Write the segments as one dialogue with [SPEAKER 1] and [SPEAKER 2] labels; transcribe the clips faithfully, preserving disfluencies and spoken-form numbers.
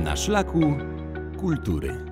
[SPEAKER 1] Na szlaku kultury.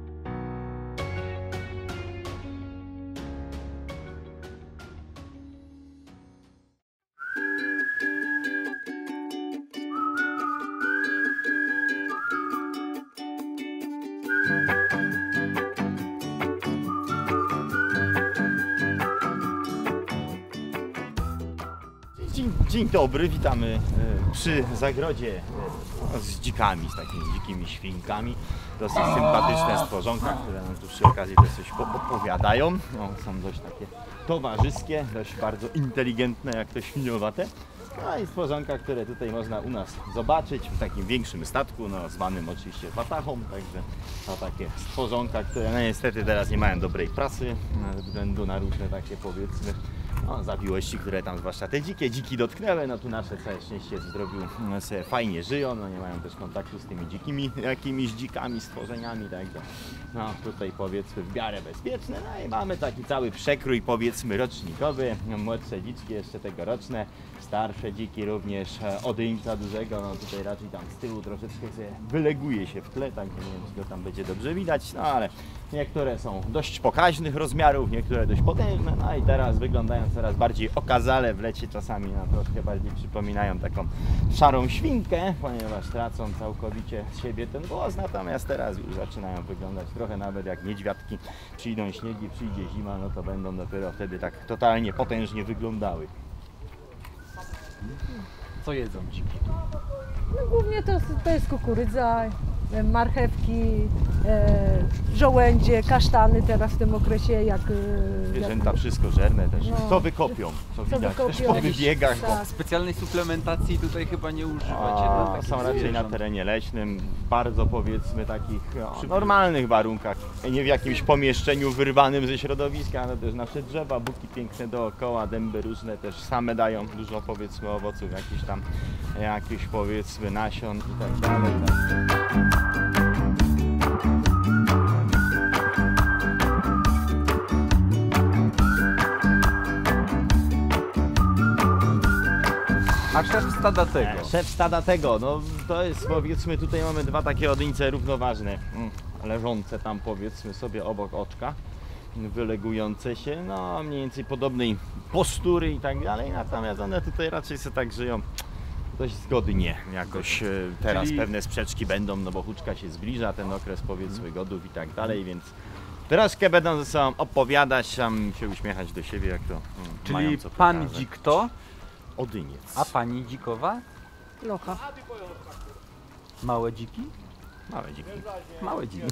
[SPEAKER 2] Dzień, dzień dobry, witamy przy zagrodzie z dzikami, z takimi dzikimi świnkami. Dosyć sympatyczne stworzonka, które nam tu przy okazji też coś opowiadają. No, są dość takie towarzyskie, dość bardzo inteligentne, jak to świniowate. No i stworzonka, które tutaj można u nas zobaczyć w takim większym statku, no, zwanym oczywiście watachą. Także to takie stworzonka, które no, niestety teraz nie mają dobrej prasy ze względu na różne takie, powiedzmy, no, zawiłości, które tam zwłaszcza te dzikie dziki dotknęły. No tu nasze całe szczęście w zdrowiu sobie fajnie żyją, no nie mają też kontaktu z tymi dzikimi jakimiś dzikami, stworzeniami, także no tutaj powiedzmy w miarę bezpieczne. No i mamy taki cały przekrój, powiedzmy, rocznikowy, młodsze dziczki jeszcze tegoroczne, starsze dziki również, odyńca dużego, no tutaj raczej tam z tyłu troszeczkę sobie wyleguje się w tle, także nie wiem, czy to tam będzie dobrze widać, no ale niektóre są dość pokaźnych rozmiarów, niektóre dość potężne, no i teraz wyglądają coraz bardziej okazale, w lecie czasami no, troszkę bardziej przypominają taką szarą świnkę, ponieważ tracą całkowicie z siebie ten głos, natomiast teraz już zaczynają wyglądać trochę nawet jak niedźwiadki. Przyjdą śniegi, przyjdzie zima, no to będą dopiero wtedy tak totalnie potężnie wyglądały.
[SPEAKER 3] Co jedzą dziki?
[SPEAKER 4] No głównie to, to jest kukurydza, marchewki, e, żołędzie, kasztany teraz w tym okresie, jak... E,
[SPEAKER 2] Zwierzęta
[SPEAKER 4] jak,
[SPEAKER 2] wszystkożerne też.
[SPEAKER 4] no,
[SPEAKER 2] Co wykopią, co widać
[SPEAKER 4] wykopią,
[SPEAKER 2] też po wybiegach. Bo
[SPEAKER 4] tak.
[SPEAKER 3] Specjalnej suplementacji tutaj chyba nie używacie
[SPEAKER 2] A,
[SPEAKER 3] dla takich
[SPEAKER 2] są raczej
[SPEAKER 3] zwierząt.
[SPEAKER 2] na terenie leśnym, w bardzo, powiedzmy, takich no, normalnych warunkach, nie w jakimś pomieszczeniu wyrwanym ze środowiska, ale też nasze drzewa, buki piękne dookoła, dęby różne też same dają dużo, powiedzmy, owoców, jakichś tam, jakichś, powiedzmy, nasion i tak dalej. Tak.
[SPEAKER 3] A szef stada tego?
[SPEAKER 2] Szef stada tego, no to jest, powiedzmy, tutaj mamy dwa takie odyńce równoważne, leżące tam, powiedzmy, sobie obok oczka, wylegujące się, no mniej więcej podobnej postury i tak dalej, natomiast one tutaj raczej sobie tak żyją dość zgodnie, jakoś teraz
[SPEAKER 3] Czyli...
[SPEAKER 2] pewne sprzeczki będą, no bo huczka się zbliża, ten okres, powiedzmy, godów i tak dalej, więc troszkę będą ze sobą opowiadać, tam się uśmiechać do siebie, jak to hmm, mają
[SPEAKER 3] Czyli
[SPEAKER 2] co
[SPEAKER 3] pan
[SPEAKER 2] pokazać.
[SPEAKER 3] dzik to,
[SPEAKER 2] Odyniec.
[SPEAKER 3] a pani dzikowa?
[SPEAKER 4] locha.
[SPEAKER 3] Małe dziki?
[SPEAKER 2] Małe dziki.
[SPEAKER 3] Małe dziki.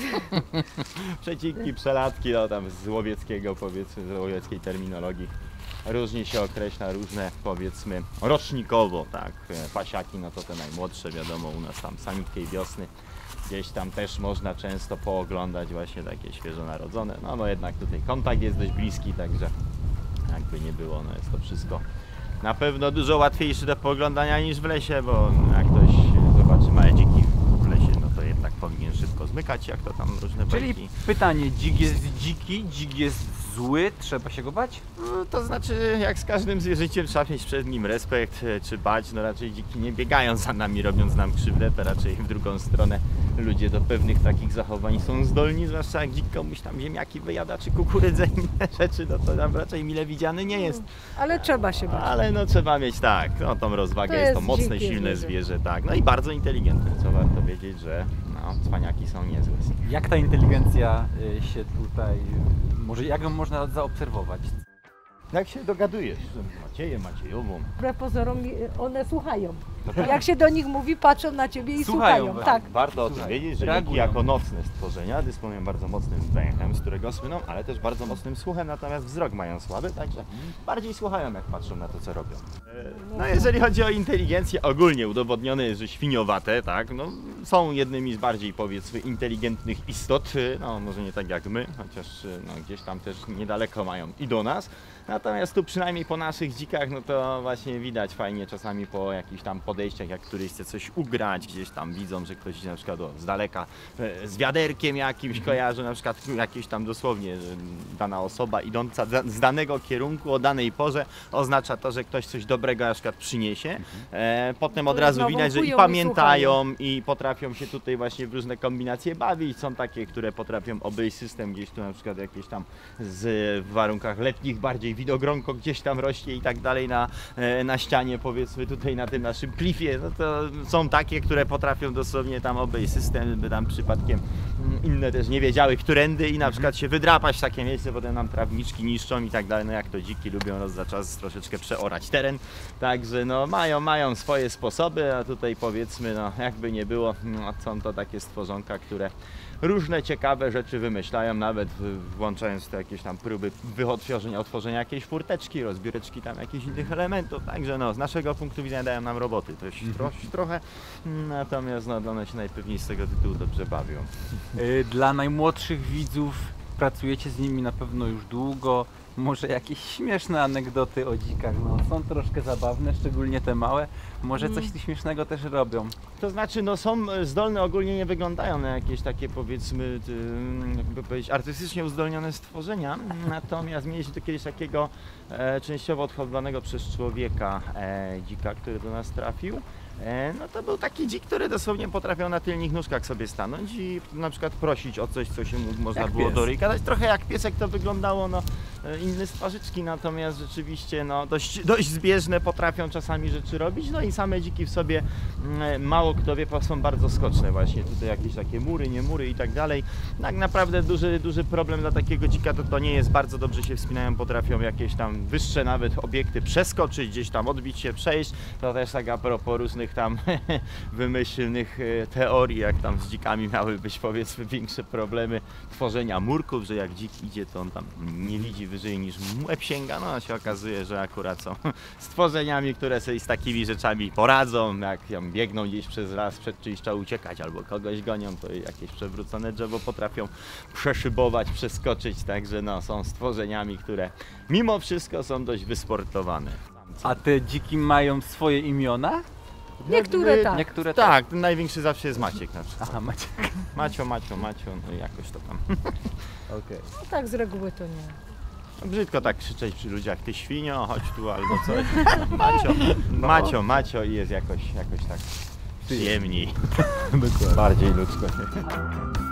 [SPEAKER 2] Przecinki, przelatki, no tam z łowieckiego, powiedzmy, z łowieckiej terminologii. Różnie się określa, różne, powiedzmy, rocznikowo, tak. Pasiaki, no to te najmłodsze, wiadomo, u nas tam samiutkiej wiosny. Gdzieś tam też można często pooglądać właśnie takie świeżo narodzone, no bo jednak tutaj kontakt jest dość bliski, także jakby nie było, no jest to wszystko na pewno dużo łatwiejsze do pooglądania niż w lesie, bo jak ktoś zobaczy małe dziki w lesie, no to jednak powinien szybko zmykać, jak to tam różne
[SPEAKER 3] Czyli
[SPEAKER 2] bajki.
[SPEAKER 3] pytanie, dzik jest dziki, dzik jest zły, trzeba się go bać?
[SPEAKER 2] No, to znaczy, jak z każdym zwierzęciem trzeba mieć przed nim respekt, czy bać, no raczej dziki nie biegają za nami, robiąc nam krzywdę, to raczej w drugą stronę ludzie do pewnych takich zachowań są zdolni, zwłaszcza jak dzik komuś tam ziemniaki wyjada, czy kukurydzę i inne rzeczy, no to tam raczej mile widziany nie jest.
[SPEAKER 4] Ale trzeba się bać.
[SPEAKER 2] Ale no trzeba mieć tak, no tą rozwagę,
[SPEAKER 4] To
[SPEAKER 2] jest to
[SPEAKER 4] jest
[SPEAKER 2] mocne,
[SPEAKER 4] dzikie
[SPEAKER 2] silne
[SPEAKER 4] zwierzę.
[SPEAKER 2] zwierzę, tak, no i bardzo inteligentne, co warto wiedzieć, że no, cwaniaki są niezłe.
[SPEAKER 3] Jak ta inteligencja y, się tutaj, y, może jak ją można zaobserwować?
[SPEAKER 2] Jak się dogadujesz z Maciejem, Maciejową?
[SPEAKER 4] Wbrew pozorom one słuchają. Jak się do nich mówi, patrzą na ciebie i
[SPEAKER 3] Słuchają,
[SPEAKER 4] słuchają.
[SPEAKER 3] tak.
[SPEAKER 4] Tak.
[SPEAKER 2] Warto o tym
[SPEAKER 3] Słuchaj,
[SPEAKER 2] wiedzieć, że
[SPEAKER 3] reagują.
[SPEAKER 2] dziki jako nocne stworzenia dysponują bardzo mocnym węchem, z którego słyną, ale też bardzo mocnym słuchem, natomiast wzrok mają słaby, także bardziej słuchają, jak patrzą na to, co robią. No jeżeli chodzi o inteligencję, ogólnie udowodnione jest, że świniowate, tak, no, są jednymi z bardziej, powiedzmy, inteligentnych istot, no może nie tak jak my, chociaż no, gdzieś tam też niedaleko mają i do nas, Natomiast tu przynajmniej po naszych dzikach, no to właśnie widać fajnie czasami po jakichś tam podejściach, jak któryś chce coś ugrać, gdzieś tam widzą, że ktoś na przykład o, z daleka e, z wiaderkiem jakimś kojarzy, na przykład jakieś tam dosłownie, że dana osoba idąca da- z danego kierunku o danej porze oznacza to, że ktoś coś dobrego na przykład przyniesie. E, potem od
[SPEAKER 4] To
[SPEAKER 2] razu
[SPEAKER 4] znowu
[SPEAKER 2] widać, że i
[SPEAKER 4] kują i
[SPEAKER 2] pamiętają i potrafią się tutaj właśnie w różne kombinacje bawić. Są takie, które potrafią obejść system gdzieś tu na przykład jakieś tam z, w warunkach letnich bardziej widogronko gdzieś tam rośnie i tak dalej na, e, na ścianie, powiedzmy tutaj na tym naszym klifie. No to są takie, które potrafią dosłownie tam obejść system, by tam przypadkiem mm, inne też nie wiedziały, którędy i na przykład się wydrapać w takie miejsce, potem nam trawniczki niszczą i tak dalej. No jak to dziki lubią roz za czas troszeczkę przeorać teren. Także no mają, mają swoje sposoby, a tutaj powiedzmy, no jakby nie było, no, są to takie stworzonka, które różne ciekawe rzeczy wymyślają, nawet w- włączając te jakieś tam próby wyotworzenia, otworzenia jakiejś furteczki, rozbióreczki tam jakichś innych elementów. Także no z naszego punktu widzenia dają nam roboty dość, tro, trochę, natomiast no one się najpewniej z tego tytułu dobrze bawią.
[SPEAKER 3] Y, Dla najmłodszych widzów pracujecie z nimi na pewno już długo. Może jakieś śmieszne anegdoty o dzikach, no są troszkę zabawne, szczególnie te małe. Może coś śmiesznego też robią.
[SPEAKER 2] To znaczy, no są e, zdolne, ogólnie nie wyglądają na jakieś takie powiedzmy, ty, jakby powiedzieć, artystycznie uzdolnione stworzenia. Natomiast mieliśmy tu kiedyś takiego e, częściowo odhodowanego przez człowieka e, dzika, który do nas trafił. E, no to był taki dzik, który dosłownie potrafił na tylnych nóżkach sobie stanąć i na przykład prosić o coś, co się mu można
[SPEAKER 3] Jak
[SPEAKER 2] było
[SPEAKER 3] pies.
[SPEAKER 2] do ryjka dać. Trochę jak piesek to wyglądało, no e, inne twarzyczki, natomiast rzeczywiście no dość, dość zbieżne potrafią czasami rzeczy robić. No i same dziki w sobie mm, mało kto wie, są bardzo skoczne właśnie. Tutaj jakieś takie mury, nie mury i tak dalej. Tak naprawdę duży, duży problem dla takiego dzika to to nie jest, bardzo dobrze się wspinają, potrafią jakieś tam wyższe nawet obiekty przeskoczyć, gdzieś tam odbić się, przejść. To też tak a propos różnych tam wymyślnych e, teorii, jak tam z dzikami miały być powiedzmy większe problemy tworzenia murków, że jak dzik idzie, to on tam nie widzi wyżej niż mu łeb sięga. No a się okazuje, że akurat są stworzeniami, które sobie z takimi rzeczami poradzą, jak tam biegną gdzieś przez las, przed czymś trzeba uciekać albo kogoś gonią, to jakieś przewrócone drzewo potrafią przeszybować, przeskoczyć, także no są stworzeniami, które mimo wszystko są dość wysportowane.
[SPEAKER 3] A te dziki mają swoje imiona?
[SPEAKER 4] Niektóre
[SPEAKER 2] Jakby-
[SPEAKER 4] tak.
[SPEAKER 3] Niektóre
[SPEAKER 2] Tak, ten największy zawsze jest Maciek na przykład.
[SPEAKER 3] Aha, macie.
[SPEAKER 2] Macio, Macio, Macio, no i jakoś to tam.
[SPEAKER 3] Okej.
[SPEAKER 4] No tak z reguły to nie.
[SPEAKER 2] Brzydko tak krzyczeć przy ludziach, ty świnio, chodź tu albo coś. Macio, Macio, Macio i jest jakoś, jakoś tak przyjemniej.
[SPEAKER 3] Dokładnie.
[SPEAKER 2] Bardziej ludzko.